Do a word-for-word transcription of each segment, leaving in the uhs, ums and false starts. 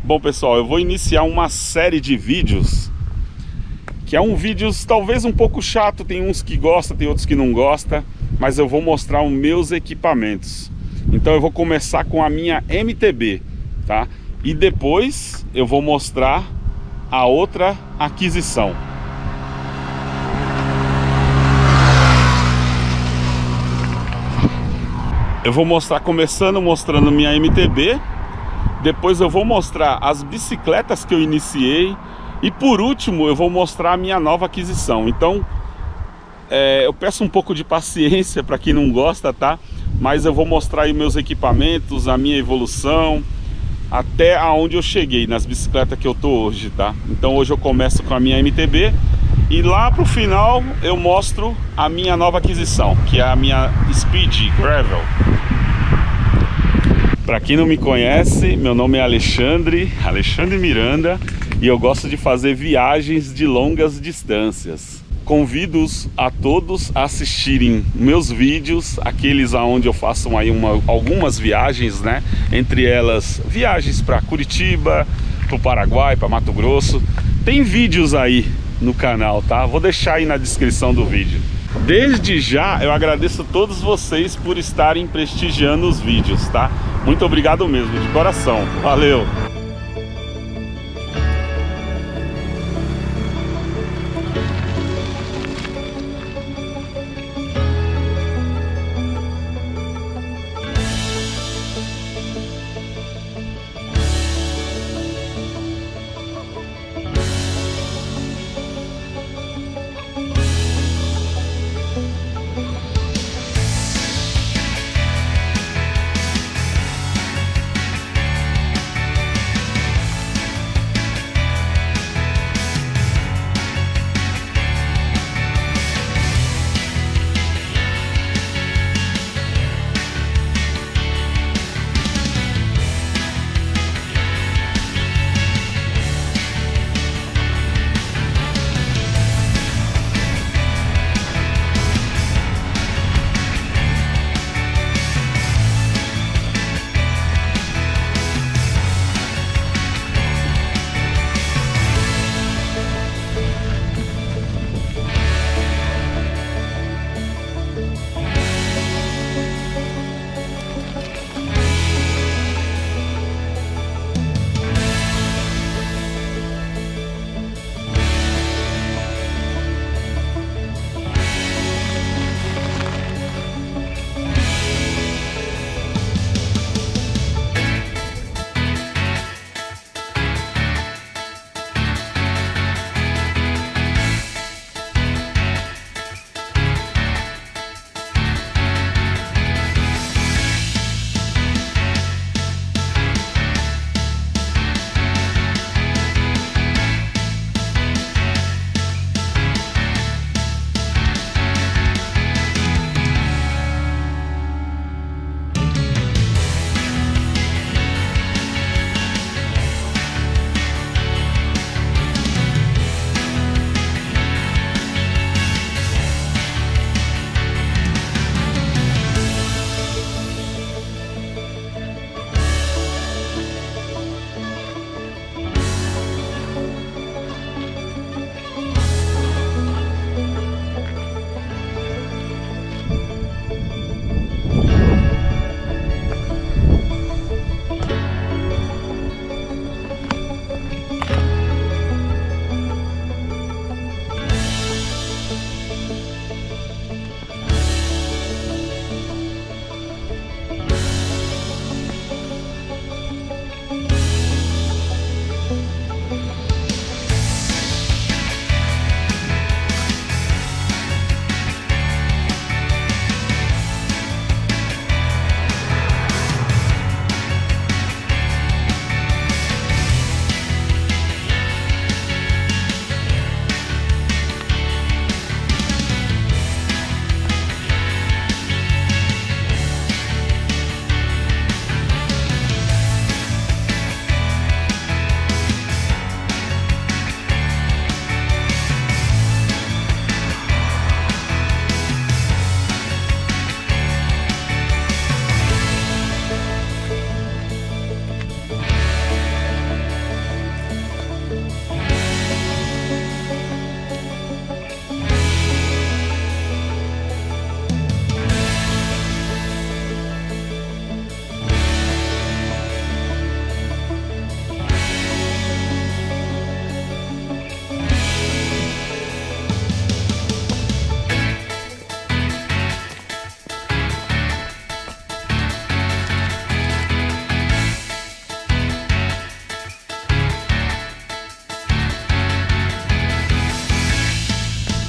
Bom pessoal, eu vou iniciar uma série de vídeos que é um vídeos talvez um pouco chato, tem uns que gostam, tem outros que não gostam, mas eu vou mostrar os meus equipamentos. Então eu vou começar com a minha M T B, tá? E depois eu vou mostrar a outra aquisição. Eu vou mostrar começando mostrando minha M T B. Depois eu vou mostrar as bicicletas que eu iniciei. E por último eu vou mostrar a minha nova aquisição. Então é, eu peço um pouco de paciência para quem não gosta, tá? Mas eu vou mostrar aí meus equipamentos, a minha evolução, até aonde eu cheguei nas bicicletas que eu tô hoje, tá? Então hoje eu começo com a minha M T B. E lá pro final eu mostro a minha nova aquisição, que é a minha Speed Gravel. Para quem não me conhece, meu nome é Alexandre, Alexandre Miranda, e eu gosto de fazer viagens de longas distâncias. Convido-os a todos a assistirem meus vídeos, aqueles aonde eu faço aí uma, algumas viagens, né? Entre elas viagens para Curitiba, para o Paraguai, para Mato Grosso. Tem vídeos aí no canal, tá? Vou deixar aí na descrição do vídeo. Desde já eu agradeço a todos vocês por estarem prestigiando os vídeos, tá? Muito obrigado mesmo, de coração. Valeu!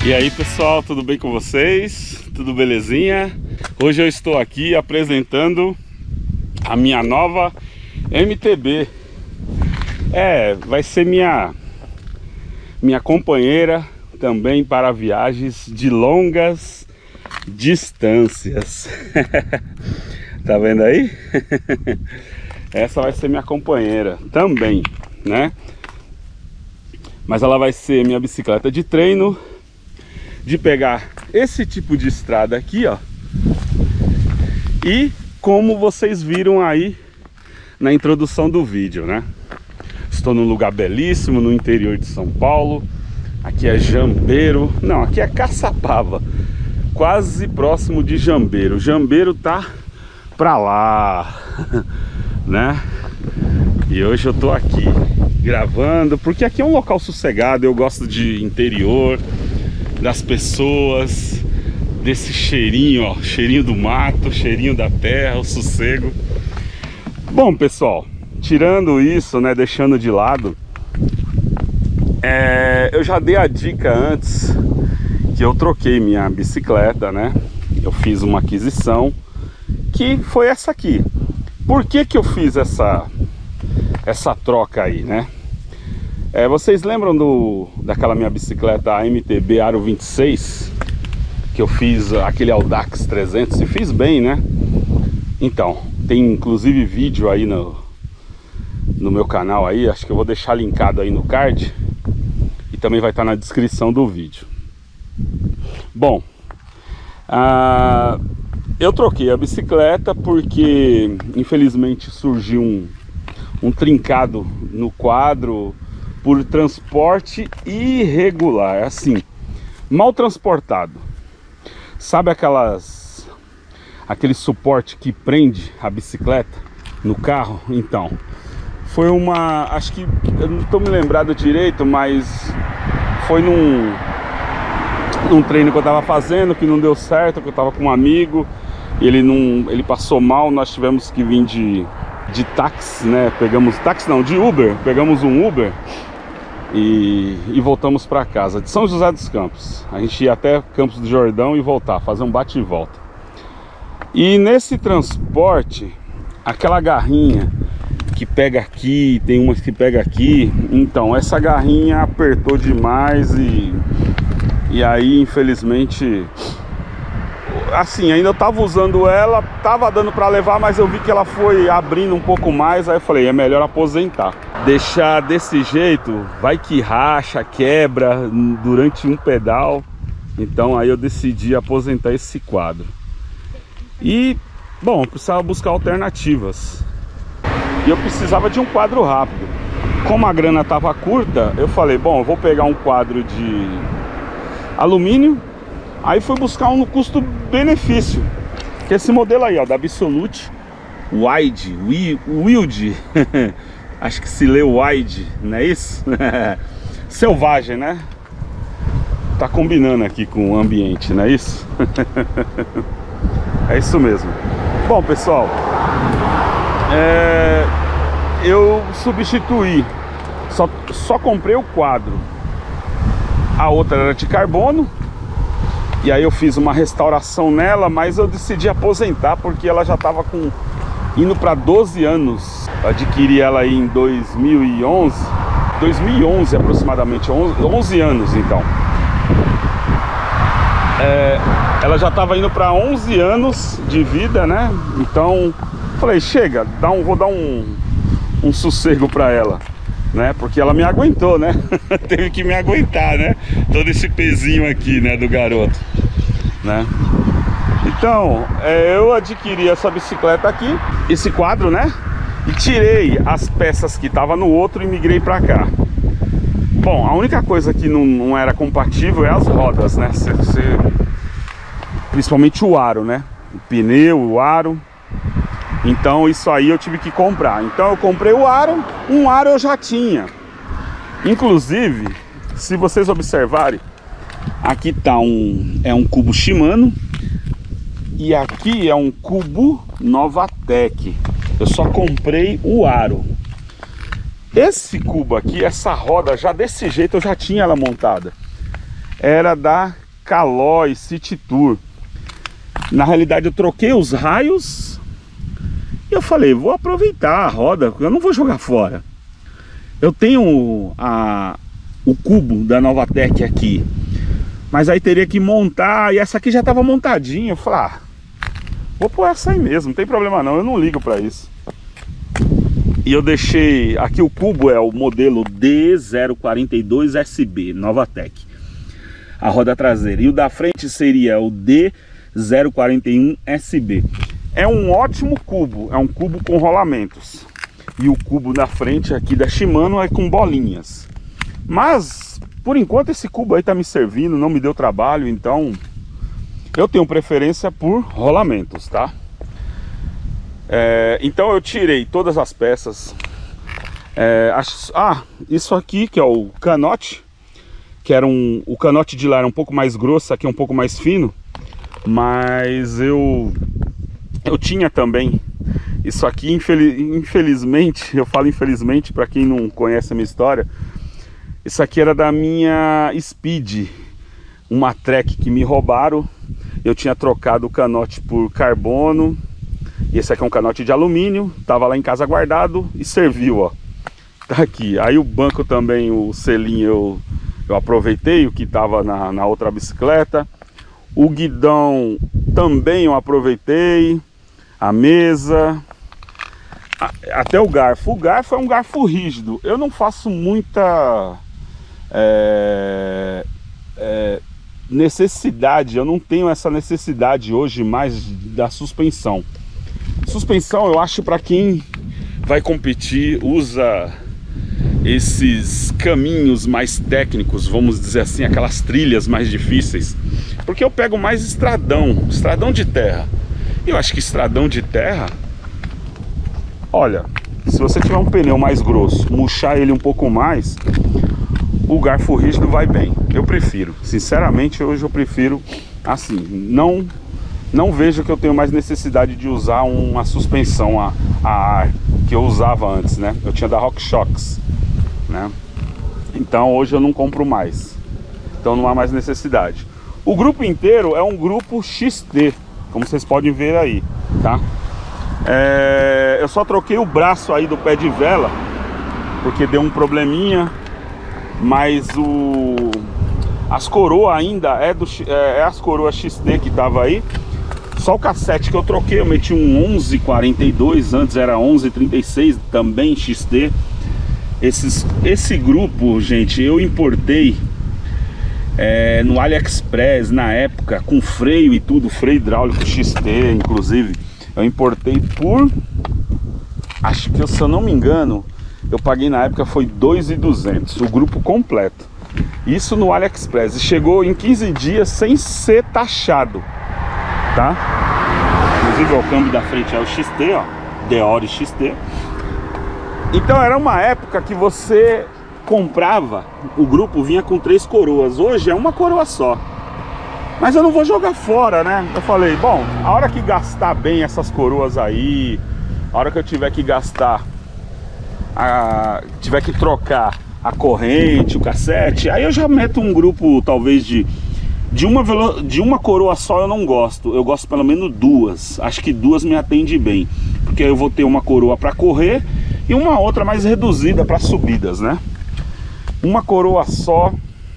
E aí pessoal, tudo bem com vocês? Tudo belezinha? Hoje eu estou aqui apresentando a minha nova M T B. É, vai ser minha, minha companheira também para viagens de longas distâncias. Tá vendo aí? Essa vai ser minha companheira também, né? Mas ela vai ser minha bicicleta de treino, de pegar esse tipo de estrada aqui, ó. E como vocês viram aí na introdução do vídeo, né? Estou num lugar belíssimo no interior de São Paulo. Aqui é Jambeiro, não, aqui é Caçapava, quase próximo de Jambeiro. Jambeiro tá pra lá, né? E hoje eu tô aqui gravando, porque aqui é um local sossegado. Eu gosto de interior, das pessoas, desse cheirinho, ó, cheirinho do mato, cheirinho da terra, o sossego. Bom, pessoal, tirando isso, né, deixando de lado, é, eu já dei a dica antes que eu troquei minha bicicleta, né? Eu fiz uma aquisição que foi essa aqui. Por que que eu fiz essa essa troca aí, né? É, vocês lembram do, daquela minha bicicleta A M T B Aro vinte e seis? Que eu fiz aquele Audax trezentos e fiz bem, né? Então, tem inclusive vídeo aí no, no meu canal aí. Acho que eu vou deixar linkado aí no card. E também vai estar na descrição do vídeo. Bom, ah, eu troquei a bicicleta porque infelizmente surgiu um, um trincado no quadro por transporte irregular, assim, mal transportado. Sabe aquelas aquele suporte que prende a bicicleta no carro? Então, foi uma, acho que eu não estou me lembrado direito, mas foi num num treino que eu estava fazendo que não deu certo, que eu estava com um amigo, ele não, ele passou mal, nós tivemos que vir de de táxi, né? Pegamos táxi não, de Uber, pegamos um Uber. E, e voltamos para casa de São José dos Campos. A gente ia até Campos do Jordão e voltar, fazer um bate e volta. E nesse transporte, aquela garrinha que pega aqui, tem umas que pega aqui. Então essa garrinha apertou demais e, e aí infelizmente, assim, ainda eu tava usando ela, tava dando para levar, mas eu vi que ela foi abrindo um pouco mais. Aí eu falei, é melhor aposentar. Deixar desse jeito, vai que racha, quebra durante um pedal. Então aí eu decidi aposentar esse quadro. E, bom, eu precisava buscar alternativas. E eu precisava de um quadro rápido. Como a grana estava curta, eu falei, bom, eu vou pegar um quadro de alumínio. Aí fui buscar um no custo-benefício, que é esse modelo aí, ó, da Absolute Wide, Wild. Acho que se lê wide, não é isso? Selvagem, né? Tá combinando aqui com o ambiente, não é isso? É isso mesmo. Bom, pessoal, é... eu substituí, só, só comprei o quadro. A outra era de carbono. E aí eu fiz uma restauração nela, mas eu decidi aposentar porque ela já estava com indo para doze anos. Eu adquiri ela aí em dois mil e onze, dois mil e onze aproximadamente, onze anos então. É, ela já estava indo para onze anos de vida, né? Então falei, chega, dá um, vou dar um, um sossego para ela, né? Porque ela me aguentou, né? Teve que me aguentar, né? Todo esse pezinho aqui, né, do garoto, né? Então, é, eu adquiri essa bicicleta aqui, esse quadro, né? E tirei as peças que estavam no outro e migrei para cá. Bom, a única coisa que não, não era compatível é as rodas, né? Cê, cê... Principalmente o aro, né? O pneu, o aro. Então isso aí eu tive que comprar. Então eu comprei o aro, um aro eu já tinha. Inclusive, se vocês observarem, aqui tá um, é um cubo Shimano. E aqui é um cubo Novatec. Eu só comprei o aro. Esse cubo aqui, essa roda já desse jeito eu já tinha ela montada. era da Caloi City Tour. Na realidade eu troquei os raios e eu falei, vou aproveitar a roda, eu não vou jogar fora. Eu tenho a, o cubo da Novatec aqui, mas aí teria que montar, e essa aqui já estava montadinha. Eu falei, ah, vou pôr essa aí mesmo, não tem problema não, eu não ligo para isso. E eu deixei, aqui o cubo é o modelo D zero quatro dois S B, Novatec, a roda traseira. E o da frente seria o D zero quatro um S B. É um ótimo cubo, é um cubo com rolamentos. E o cubo na frente aqui da Shimano é com bolinhas. Mas, por enquanto, esse cubo aí tá me servindo, não me deu trabalho, então eu tenho preferência por rolamentos, tá? É, então eu tirei todas as peças. É, as, ah, isso aqui que é o canote, que era um, o canote de lá era um pouco mais grosso, aqui é um pouco mais fino, mas eu eu tinha também isso aqui. Infeliz, infelizmente, eu falo infelizmente para quem não conhece a minha história, isso aqui era da minha Speed, uma Trek que me roubaram. Eu tinha trocado o canote por carbono. E esse aqui é um canote de alumínio, tava lá em casa guardado e serviu, ó. Tá aqui. Aí o banco também, o selinho eu, eu aproveitei, o que tava na, na outra bicicleta. O guidão também eu aproveitei. A mesa. A, até o garfo. O garfo é um garfo rígido. Eu não faço muita é, é, necessidade, eu não tenho essa necessidade hoje mais da suspensão. Suspensão eu acho para quem vai competir, usa esses caminhos mais técnicos, vamos dizer assim, aquelas trilhas mais difíceis. Porque eu pego mais estradão, estradão de terra. Eu acho que estradão de terra, olha, se você tiver um pneu mais grosso, murchar ele um pouco mais, o garfo rígido vai bem. Eu prefiro, sinceramente, hoje eu prefiro assim. Não Não vejo que eu tenho mais necessidade de usar uma suspensão a, a ar que eu usava antes, né? Eu tinha da RockShox, né? Então hoje eu não compro mais. Então não há mais necessidade. O grupo inteiro é um grupo X T, como vocês podem ver aí, tá? É, eu só troquei o braço aí do pé de vela, porque deu um probleminha. Mas o... as coroas ainda é, do, é, é as coroas X T que tava aí. Só o cassete que eu troquei, eu meti um onze quarenta e dois, antes era onze trinta e seis, também X T. Esses, esse grupo, gente, eu importei é, no AliExpress na época, com freio e tudo, freio hidráulico X T, inclusive. Eu importei por, acho que se eu não me engano, eu paguei na época foi dois mil e duzentos, o grupo completo. Isso no AliExpress, e chegou em quinze dias sem ser taxado. Tá? Inclusive o câmbio da frente é o X T, ó, Deore X T. Então era uma época que você comprava, o grupo vinha com três coroas. Hoje é uma coroa só. Mas eu não vou jogar fora, né? Eu falei, bom, a hora que gastar bem essas coroas aí, a hora que eu tiver que gastar, a, tiver que trocar a corrente, o cassete, aí eu já meto um grupo talvez de De uma, de uma coroa só eu não gosto. Eu gosto pelo menos duas. Acho que duas me atende bem, porque eu vou ter uma coroa para correr e uma outra mais reduzida para subidas, né? Uma coroa só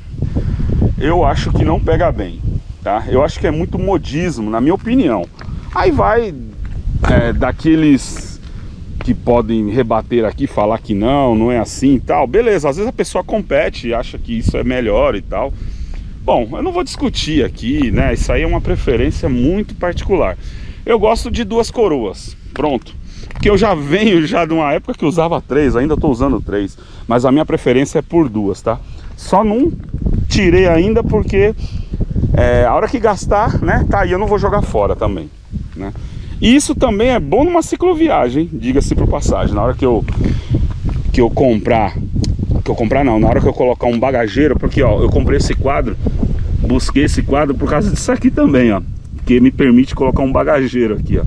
eu acho que não pega bem, tá? Eu acho que é muito modismo, na minha opinião. Aí vai é, daqueles que podem rebater aqui, falar que não, não é assim e tal. Beleza, às vezes a pessoa compete e acha que isso é melhor e tal. Bom, eu não vou discutir aqui, né? Isso aí é uma preferência muito particular. Eu gosto de duas coroas, pronto. Porque eu já venho já de uma época que usava três, ainda estou usando três. Mas a minha preferência é por duas, tá? Só não tirei ainda porque é, a hora que gastar, né? Tá aí, eu não vou jogar fora também, né? E isso também é bom numa cicloviagem, diga-se por passagem. Na hora que eu, que eu comprar... que eu comprar não, na hora que eu colocar um bagageiro, porque ó, eu comprei esse quadro, busquei esse quadro por causa disso aqui também, ó, que me permite colocar um bagageiro aqui, ó.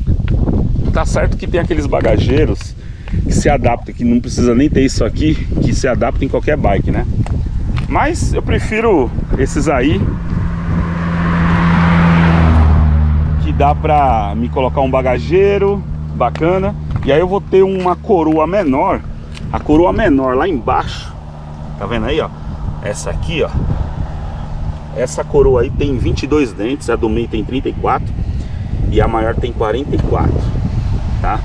Tá certo que tem aqueles bagageiros que se adaptam, que não precisa nem ter isso aqui, que se adapta em qualquer bike, né? Mas eu prefiro esses aí, que dá pra me colocar um bagageiro bacana. E aí eu vou ter uma coroa menor. A coroa menor lá embaixo, tá vendo aí, ó? Essa aqui, ó, essa coroa aí tem vinte e dois dentes, a do meio tem trinta e quatro e a maior tem quarenta e quatro, tá?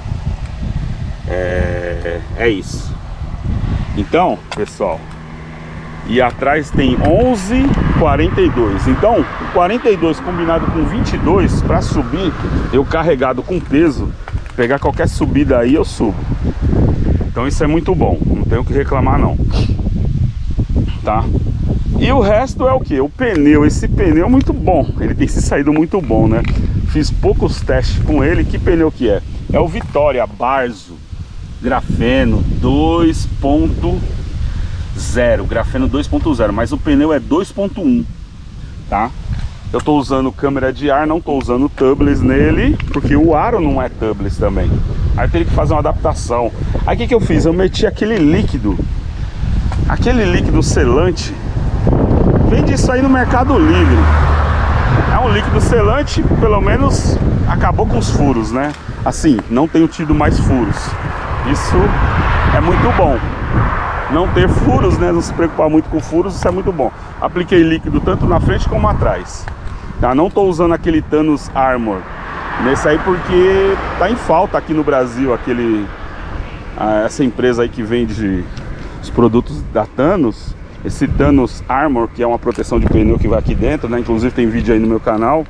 É, é isso. Então, pessoal, e atrás tem onze, quarenta e dois. Então, o quarenta e dois combinado com vinte e dois, para subir, eu carregado com peso, pegar qualquer subida aí, eu subo. Então isso é muito bom, não tenho o que reclamar não, tá? E o resto é o que? O pneu, esse pneu é muito bom, ele tem se saído muito bom, né? Fiz poucos testes com ele. Que pneu que é? É o Vitória Barzo Grafeno dois ponto zero, Grafeno dois ponto zero, mas o pneu é dois ponto um, tá? Eu tô usando câmera de ar, não tô usando tubeless nele, porque o aro não é tubeless também. Aí eu teria que fazer uma adaptação. Aí o que que eu fiz? Eu meti aquele líquido, aquele líquido selante. Vende isso aí no Mercado Livre. É um líquido selante, pelo menos acabou com os furos, né? Assim, não tenho tido mais furos. Isso é muito bom. Não ter furos, né? Não se preocupar muito com furos, isso é muito bom. Apliquei líquido tanto na frente como atrás. Tá? Não tô usando aquele Thanos Armor nesse aí porque tá em falta aqui no Brasil, aquele, essa empresa aí que vende os produtos da Thanos. Esse Thanos Armor, que é uma proteção de pneu que vai aqui dentro, né? Inclusive tem vídeo aí no meu canal.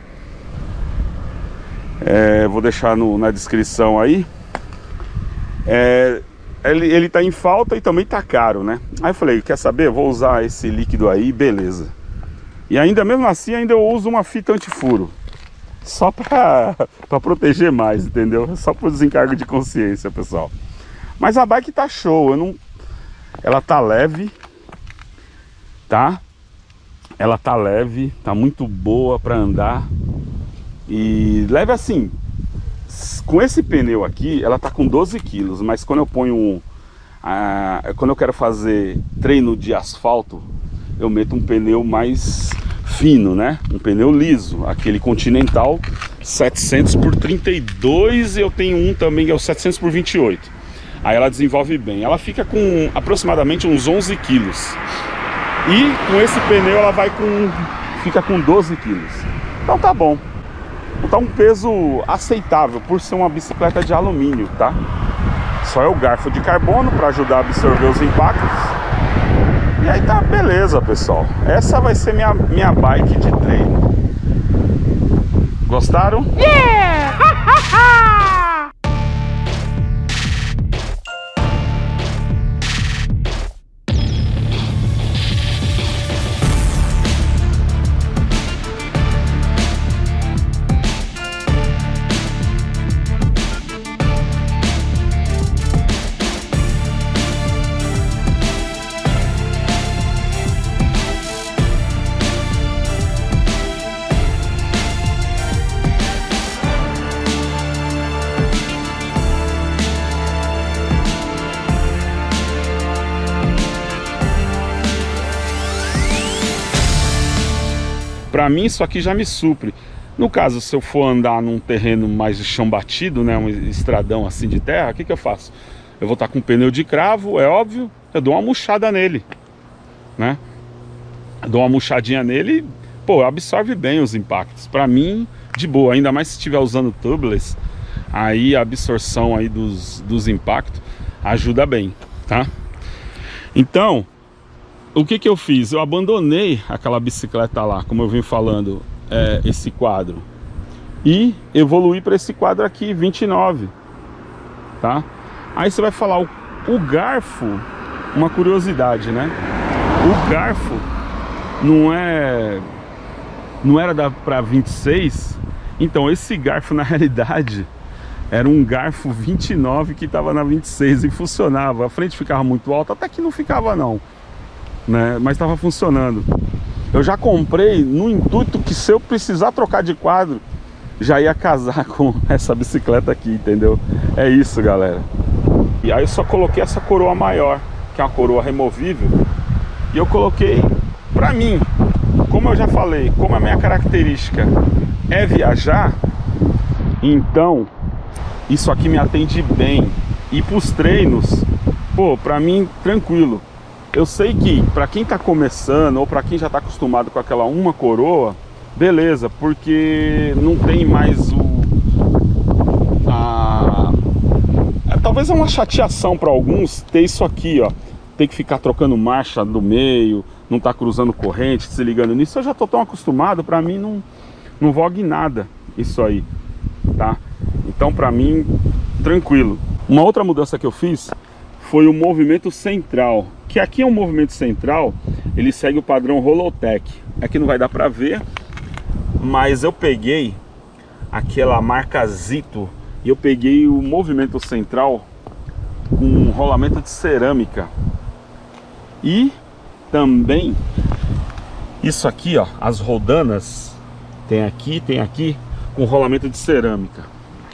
É, vou deixar no, na descrição aí. É, ele, ele tá em falta e também tá caro, né? Aí eu falei, quer saber? Vou usar esse líquido aí, beleza. E ainda mesmo assim, ainda eu uso uma fita antifuro. Só pra, pra proteger mais, entendeu? Só por desencargo de consciência, pessoal. Mas a bike tá show, eu não... ela tá leve, tá? Ela tá leve, tá muito boa pra andar. E leve assim, com esse pneu aqui, ela tá com doze quilos, mas quando eu ponho um... Ah, quando eu quero fazer treino de asfalto, eu meto um pneu mais fino, né? Um pneu liso, aquele Continental setecentos por trinta e dois, e eu tenho um também que é o setecentos por vinte e oito. Aí ela desenvolve bem. Ela fica com aproximadamente uns onze quilos. E com esse pneu ela vai com... fica com doze quilos. Então tá bom. Tá um peso aceitável por ser uma bicicleta de alumínio, tá? Só é o garfo de carbono para ajudar a absorver os impactos. E aí tá beleza, pessoal. Essa vai ser minha, minha bike de treino. Gostaram? Yeah! Pra mim isso aqui já me supre. No caso, se eu for andar num terreno mais de chão batido, né, um estradão assim de terra, o que que eu faço? Eu vou estar com pneu de cravo, é óbvio, eu dou uma murchada nele, né? Eu dou uma murchadinha nele e, pô, absorve bem os impactos. Pra mim, de boa, ainda mais se estiver usando tubeless, aí a absorção aí dos, dos impactos ajuda bem, tá? Então... o que que eu fiz? Eu abandonei aquela bicicleta lá, como eu vim falando, é, esse quadro, e evoluí para esse quadro aqui, vinte e nove, tá? Aí você vai falar, o, o garfo, uma curiosidade, né? O garfo não é, não era da para vinte e seis, então esse garfo na realidade era um garfo vinte e nove que estava na vinte e seis e funcionava. A frente ficava muito alta, até que não ficava não. Né? Mas estava funcionando. Eu já comprei no intuito que se eu precisar trocar de quadro, já ia casar com essa bicicleta aqui, entendeu? É isso, galera. E aí eu só coloquei essa coroa maior, que é uma coroa removível, e eu coloquei pra mim, como eu já falei, como a minha característica é viajar, então isso aqui me atende bem. E pros treinos, pô, pra mim, tranquilo. Eu sei que pra quem tá começando, ou pra quem já tá acostumado com aquela uma coroa, beleza, porque não tem mais o... A... É, talvez é uma chateação pra alguns ter isso aqui, ó. Ter que ficar trocando marcha no meio, não tá cruzando corrente, se ligando nisso. Eu já tô tão acostumado, pra mim não, não vogue nada isso aí, tá? Então pra mim, tranquilo. Uma outra mudança que eu fiz foi o movimento central, que aqui é um movimento central, ele segue o padrão Rolotec. Aqui não vai dar pra ver, mas eu peguei aquela marca Zito e eu peguei o movimento central com um rolamento de cerâmica. E também isso aqui, ó, as rodanas tem aqui, tem aqui com rolamento de cerâmica.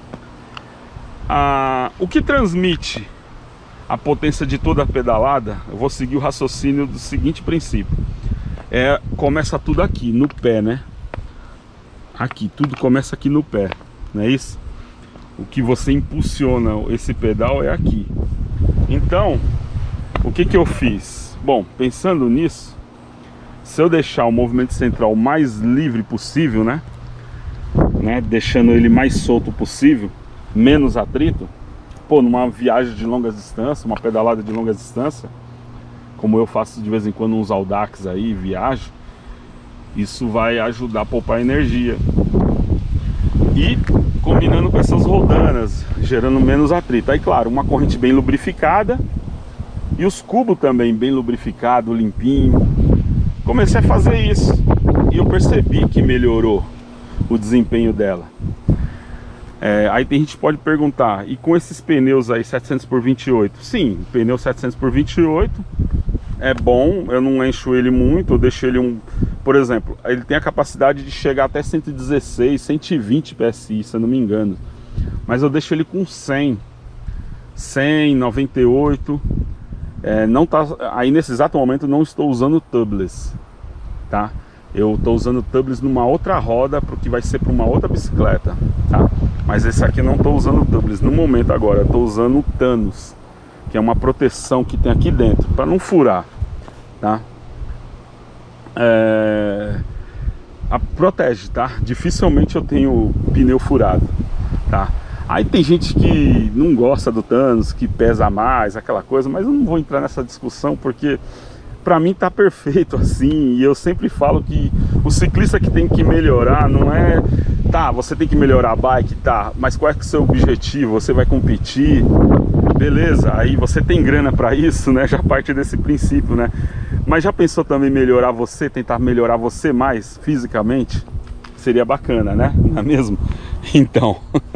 Ah, o que transmite a potência de toda a pedalada, eu vou seguir o raciocínio do seguinte princípio. É, começa tudo aqui, no pé, né? Aqui, tudo começa aqui no pé, não é isso? O que você impulsiona esse pedal é aqui. Então, o que que eu fiz? Bom, pensando nisso, se eu deixar o movimento central mais livre possível, né? né? Deixando ele mais solto possível, menos atrito, pô, numa viagem de longa distância, uma pedalada de longa distância, como eu faço de vez em quando uns Audax aí, viajo, isso vai ajudar a poupar energia. E combinando com essas rodanas, gerando menos atrito. Aí, claro, uma corrente bem lubrificada e os cubos também bem lubrificado, limpinho. Comecei a fazer isso e eu percebi que melhorou o desempenho dela. É, aí tem gente que pode perguntar, e com esses pneus aí setecentos por vinte e oito? Sim, pneu setecentos por vinte e oito é bom, eu não encho ele muito, eu deixo ele um... Por exemplo, ele tem a capacidade de chegar até cento e dezesseis, cento e vinte P S I, se eu não me engano. Mas eu deixo ele com cem, cem, noventa e oito. É, não tá, aí nesse exato momento não estou usando tubeless, tá? Eu estou usando tubeless numa outra roda, porque vai ser para uma outra bicicleta, tá? Mas esse aqui não estou usando tubeless no momento agora, estou usando o Thanos, que é uma proteção que tem aqui dentro, para não furar, tá? É... A, protege, tá? Dificilmente eu tenho pneu furado, tá? Aí tem gente que não gosta do Thanos, que pesa mais, aquela coisa, mas eu não vou entrar nessa discussão, porque pra mim tá perfeito assim. E eu sempre falo que o ciclista que tem que melhorar não é... Tá, você tem que melhorar a bike, tá, mas qual é que é o seu objetivo? Você vai competir? Beleza, aí você tem grana pra isso, né? Já parte desse princípio, né? Mas já pensou também melhorar você, tentar melhorar você mais fisicamente? Seria bacana, né? Não é mesmo? Então...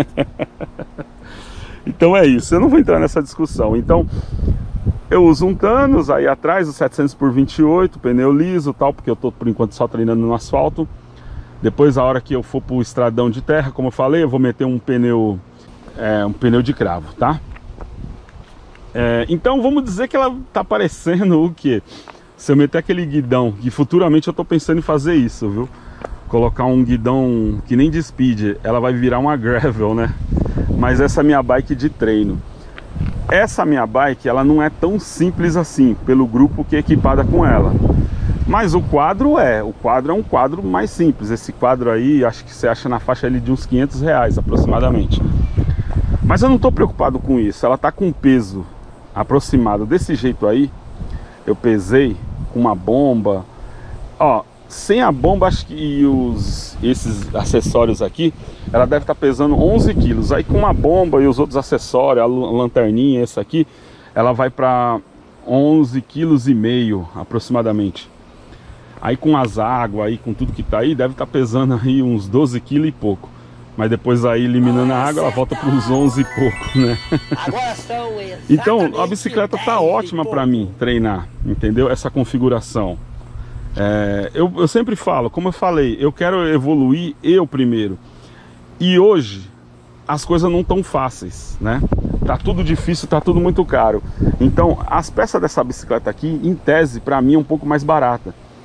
Então é isso, eu não vou entrar nessa discussão. Então, eu uso um Thanos, aí atrás o setecentos por vinte e oito, pneu liso tal, porque eu tô por enquanto só treinando no asfalto. Depois, a hora que eu for pro estradão de terra, como eu falei, eu vou meter um pneu, é, um pneu de cravo, tá? É, então vamos dizer que ela tá parecendo o quê? Se eu meter aquele guidão, que futuramente eu tô pensando em fazer isso, viu? Colocar um guidão que nem de speed, ela vai virar uma gravel, né? Mas essa é a minha bike de treino. Essa minha bike, ela não é tão simples assim, pelo grupo que é equipada com ela. Mas o quadro é, o quadro é um quadro mais simples. Esse quadro aí, acho que você acha na faixa ali de uns quinhentos reais aproximadamente. Mas eu não estou preocupado com isso. Ela está com um peso aproximado desse jeito aí. Eu pesei com uma bomba. Ó, sem a bomba, acho que e os, esses acessórios aqui, ela deve estar pesando onze quilos. Aí com uma bomba e os outros acessórios, a lanterninha, essa aqui, ela vai para onze quilos e meio aproximadamente. Aí com as águas, aí com tudo que tá aí, deve estar pesando aí uns doze quilos e pouco. Mas depois aí eliminando a água, ela volta para uns onze e pouco, né? Agora são Então a bicicleta tá ótima para mim treinar, entendeu? Essa configuração. É, eu, eu sempre falo, como eu falei, eu quero evoluir eu primeiro. E hoje as coisas não tão fáceis, né? Tá tudo difícil, tá tudo muito caro. Então as peças dessa bicicleta aqui, em tese, para mim é um pouco mais barata.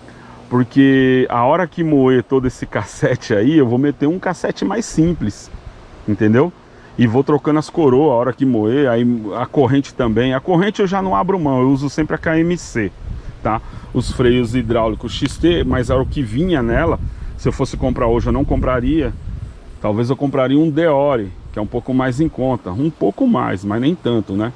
Porque a hora que moer todo esse cassete aí, eu vou meter um cassete mais simples, entendeu? E vou trocando as coroas a hora que moer, aí a corrente também. A corrente eu já não abro mão, eu uso sempre a K M C, tá? Os freios hidráulicos X T, mas era o que vinha nela. Se eu fosse comprar hoje eu não compraria. Talvez eu compraria um Deore, que é um pouco mais em conta. Um pouco mais, mas nem tanto, né?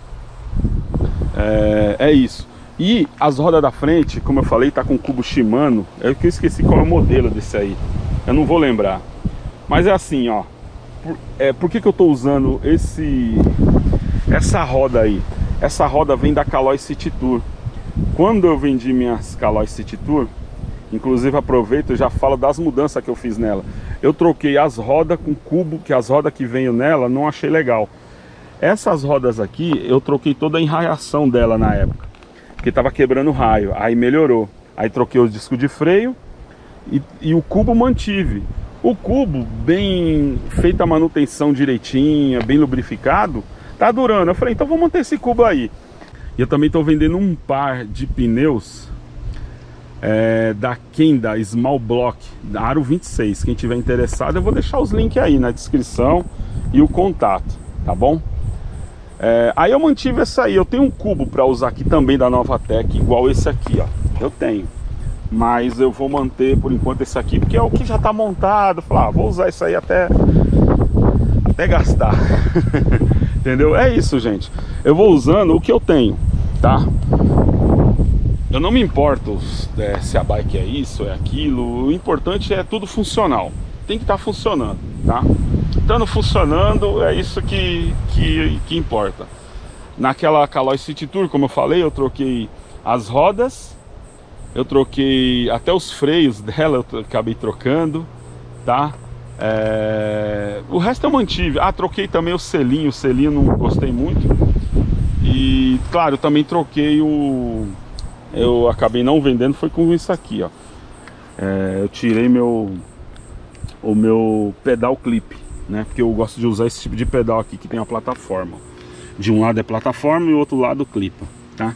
É, é isso. E as rodas da frente, como eu falei, tá com cubo Shimano. É que eu esqueci qual é o modelo desse aí. Eu não vou lembrar. Mas é assim, ó. Por, é, por que que eu tô usando esse essa roda aí? Essa roda vem da Caloi City Tour. Quando eu vendi minhas Caloi City Tour, inclusive aproveito e já falo das mudanças que eu fiz nela. Eu troquei as rodas com cubo, que as rodas que veio nela não achei legal. Essas rodas aqui, eu troquei toda a enraiação dela na época, porque tava quebrando raio, aí melhorou. Aí troquei os discos de freio e, e o cubo mantive. O cubo, bem feita a manutenção direitinha, bem lubrificado, tá durando. Eu falei, então vou manter esse cubo aí. E eu também tô vendendo um par de pneus é, da Kenda Small Block, da Aro vinte e seis. Quem tiver interessado, eu vou deixar os links aí na descrição e o contato, tá bom? É, aí eu mantive essa aí. Eu tenho um cubo para usar aqui também da Novatec, igual esse aqui, ó. Eu tenho, mas eu vou manter por enquanto esse aqui, porque é o que já tá montado. Falar, ah, vou usar isso aí até até gastar. Entendeu? É isso, gente. Eu vou usando o que eu tenho, tá? Eu não me importo é, se a bike é isso, é aquilo. O importante é tudo funcional. Tem que estar funcionando, tá? Estando funcionando, é isso que, que, que importa. Naquela Caloi City Tour, como eu falei, eu troquei as rodas, eu troquei até os freios dela, eu acabei trocando, tá? É... O resto eu mantive. Ah, troquei também o selinho, o selinho não gostei muito. E, claro, eu também troquei o... Eu acabei não vendendo, foi com isso aqui, ó. É, eu tirei meu... o meu pedal clip, né? Porque eu gosto de usar esse tipo de pedal aqui que tem a plataforma. De um lado é plataforma e o outro lado clipa, tá?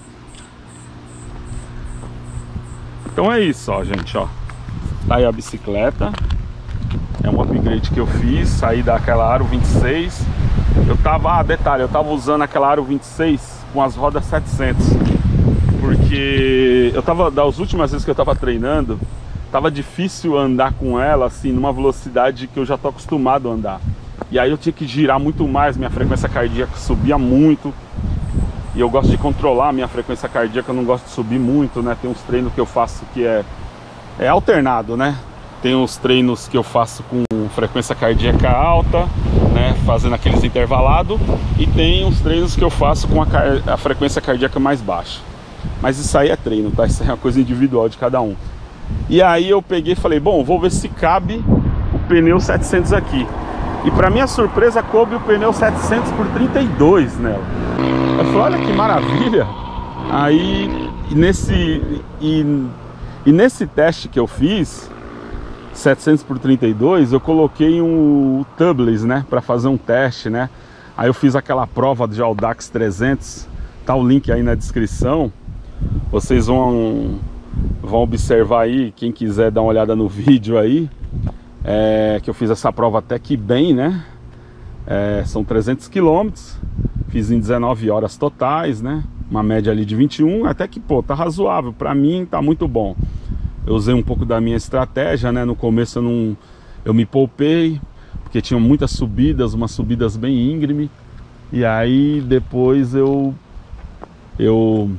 Então é isso, ó, gente, ó. Tá aí a bicicleta. É um upgrade que eu fiz, saí daquela Aro vinte e seis. Eu tava, ah, detalhe, eu tava usando aquela Aro vinte e seis com as rodas setecentos. Porque eu tava, das últimas vezes que eu tava treinando, tava difícil andar com ela assim numa velocidade que eu já tô acostumado a andar. E aí eu tinha que girar muito mais, minha frequência cardíaca subia muito. E eu gosto de controlar a minha frequência cardíaca, eu não gosto de subir muito, né? Tem uns treinos que eu faço que é, é alternado, né? Tem uns treinos que eu faço com frequência cardíaca alta, né? Fazendo aqueles intervalados. E tem uns treinos que eu faço com a, a frequência cardíaca mais baixa. Mas isso aí é treino, tá? Isso aí é uma coisa individual de cada um. E aí eu peguei e falei, bom, vou ver se cabe o pneu setecentos aqui. E para minha surpresa, coube o pneu setecentos por trinta e dois nela. Eu falei, olha que maravilha. Aí, e nesse, e, e nesse teste que eu fiz, setecentos por trinta e dois, eu coloquei um tubeless, né, para fazer um teste, né. Aí eu fiz aquela prova de Audax trezentos, tá o link aí na descrição. Vocês vão... vão observar aí, quem quiser dar uma olhada no vídeo aí, é, que eu fiz essa prova até que bem, né? É, são trezentos quilômetros, fiz em dezenove horas totais, né? Uma média ali de vinte e um, até que, pô, tá razoável, pra mim tá muito bom. Eu usei um pouco da minha estratégia, né? No começo eu não... eu me poupei, porque tinham muitas subidas, umas subidas bem íngreme. E aí depois eu... eu...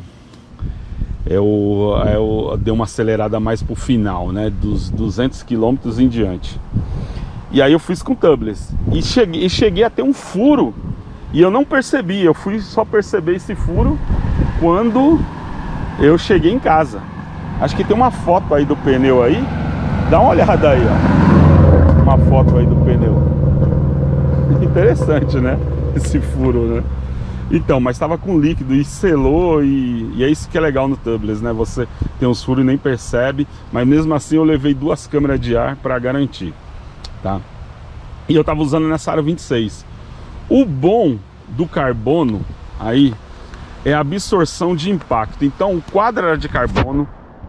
Eu, eu dei uma acelerada mais pro final, né? Dos duzentos quilômetros em diante. E aí eu fiz com tubeless. E cheguei, e cheguei a ter um furo. E eu não percebi. Eu fui só perceber esse furo quando eu cheguei em casa. Acho que tem uma foto aí do pneu aí. Dá uma olhada aí, ó. Uma foto aí do pneu. Interessante, né? Esse furo, né? Então, mas estava com líquido e selou, e, e é isso que é legal no tubeless, né? Você tem uns furos e nem percebe, mas mesmo assim eu levei duas câmeras de ar para garantir, tá? E eu tava usando nessa Aro vinte e seis. O bom do carbono aí é a absorção de impacto. Então o quadro era de carbono,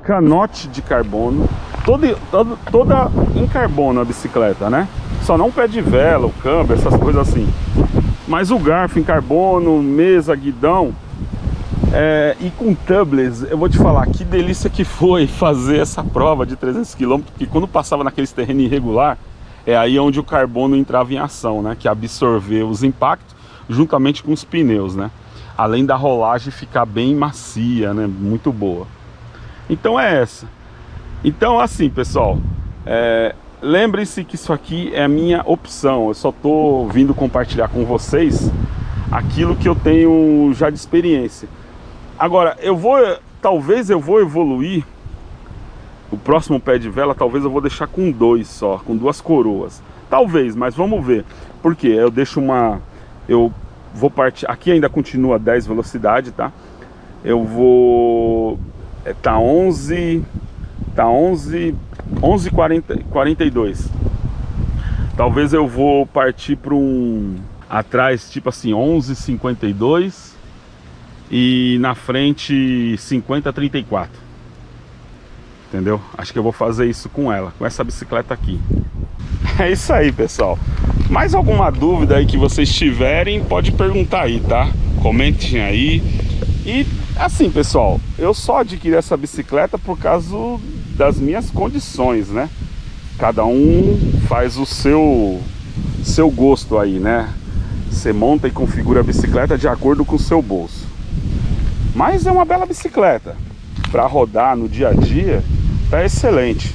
canote de carbono, toda, toda, toda em carbono a bicicleta, né? Só não pé de vela, o câmbio, essas coisas assim. Mas o garfo em carbono, mesa, guidão, é, e com tubeless, eu vou te falar que delícia que foi fazer essa prova de trezentos quilômetros, porque quando passava naqueles terrenos irregular, é aí onde o carbono entrava em ação, né? Que absorveu os impactos juntamente com os pneus, né? Além da rolagem ficar bem macia, né? Muito boa. Então é essa. Então assim, pessoal, é, lembrem-se que isso aqui é a minha opção. Eu só tô vindo compartilhar com vocês aquilo que eu tenho já de experiência. Agora, eu vou, talvez eu vou evoluir. O próximo pé de vela, talvez eu vou deixar com dois só, com duas coroas. Talvez, mas vamos ver. Por quê? Eu deixo uma... Eu vou partir... Aqui ainda continua dez velocidade, tá? Eu vou... É, tá onze... Tá onze... onze e quarenta e dois. Talvez eu vou partir para um... Atrás, tipo assim, onze e cinquenta e dois. E na frente, cinquenta e trinta e quatro. Entendeu? Acho que eu vou fazer isso com ela, com essa bicicleta aqui. É isso aí, pessoal. Mais alguma dúvida aí que vocês tiverem, pode perguntar aí, tá? Comentem aí. E assim, pessoal, eu só adquiri essa bicicleta por causa das minhas condições, né? Cada um faz o seu, seu gosto aí, né? Você monta e configura a bicicleta de acordo com o seu bolso. Mas é uma bela bicicleta. Para rodar no dia a dia, tá excelente.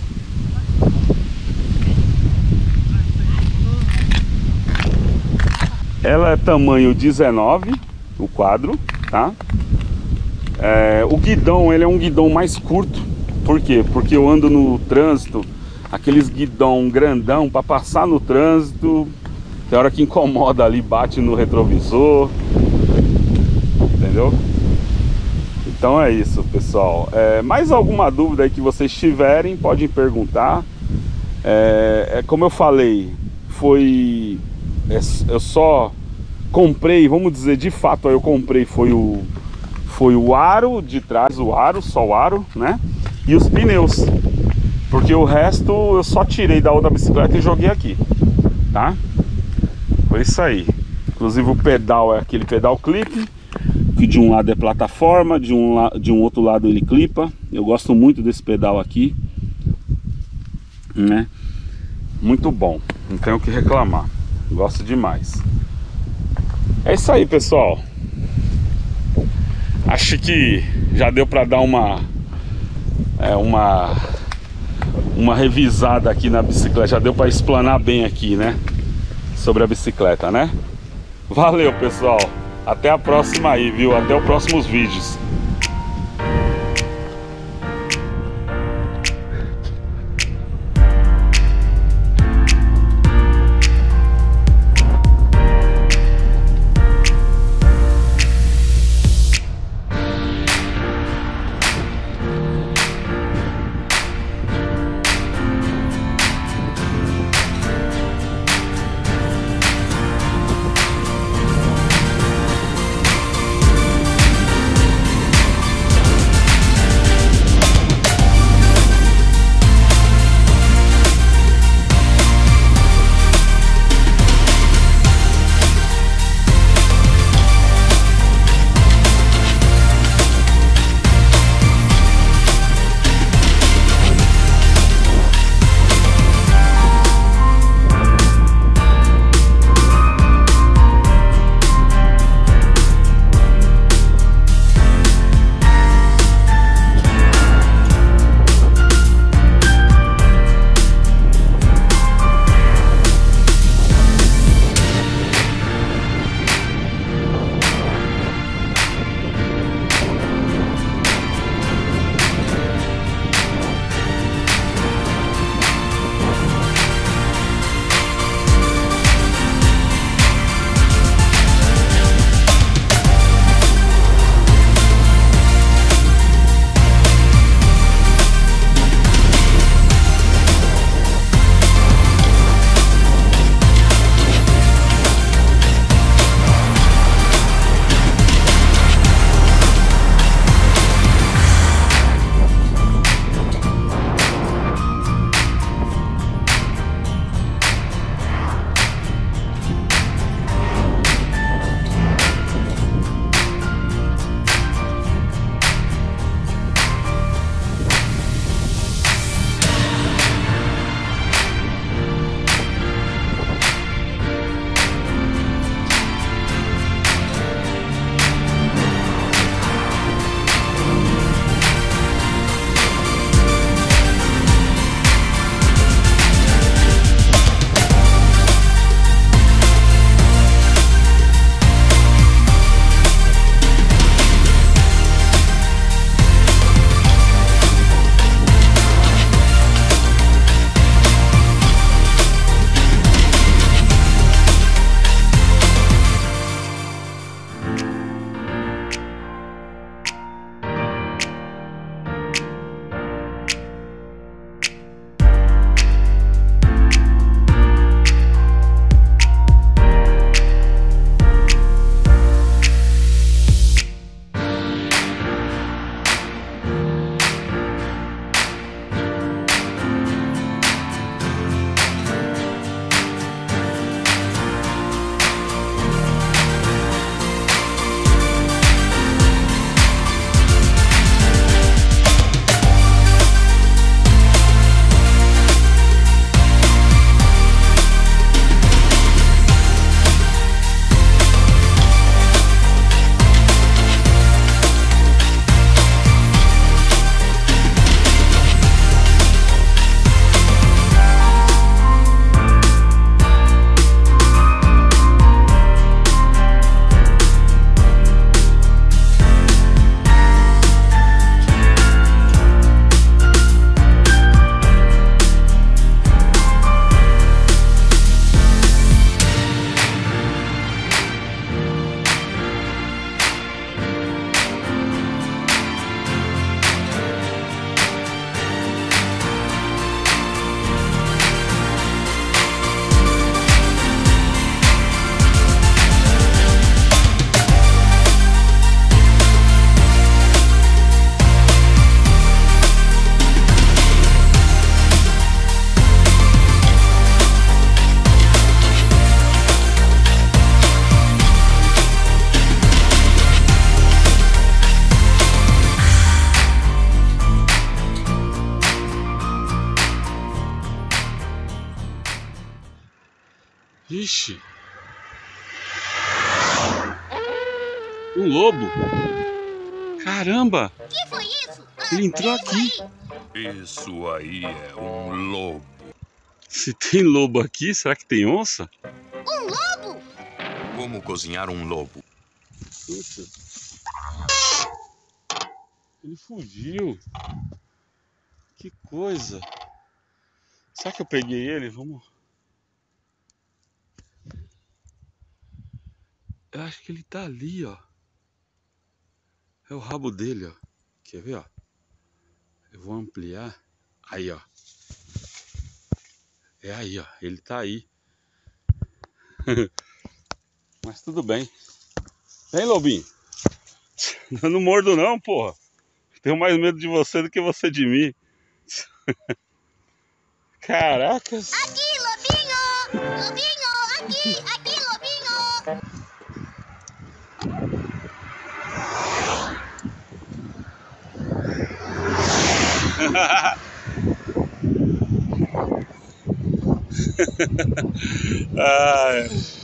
Ela é tamanho dezenove, o quadro, tá? É, o guidão, ele é um guidão mais curto. Por quê? Porque eu ando no trânsito, aqueles guidão grandão para passar no trânsito, tem hora que incomoda ali, bate no retrovisor, entendeu? Então é isso, pessoal. É, mais alguma dúvida aí que vocês tiverem, podem perguntar. É, é como eu falei, foi... É, eu só comprei, vamos dizer, de fato, eu comprei, foi o, foi o aro de trás, o aro, só o aro, né? E os pneus. Porque o resto eu só tirei da outra bicicleta e joguei aqui, tá? Foi isso aí. Inclusive o pedal é aquele pedal clipe, que de um lado é plataforma, de um, la de um outro lado ele clipa. Eu gosto muito desse pedal aqui, né? Muito bom, não tenho o que reclamar, gosto demais. É isso aí, pessoal. Acho que já deu para dar uma é, uma uma revisada aqui na bicicleta, já deu para explanar bem aqui, né, sobre a bicicleta, né? Valeu, pessoal. Até a próxima aí, viu? Até os próximos vídeos. Ixi. Um lobo. Caramba. Que foi isso? Ele entrou aqui. Isso aí é um lobo. Se tem lobo aqui, será que tem onça? Um lobo? Como cozinhar um lobo? Puxa. Ele fugiu. Que coisa. Será que eu peguei ele? Vamos. Eu acho que ele tá ali, ó. É o rabo dele, ó. Quer ver, ó? Eu vou ampliar. Aí, ó. É aí, ó. Ele tá aí. Mas tudo bem. Vem, lobinho. Eu não mordo não, porra. Tenho mais medo de você do que você de mim. Caracas. Aqui, lobinho! Lobinho, aqui! Aqui, lobinho! Ai.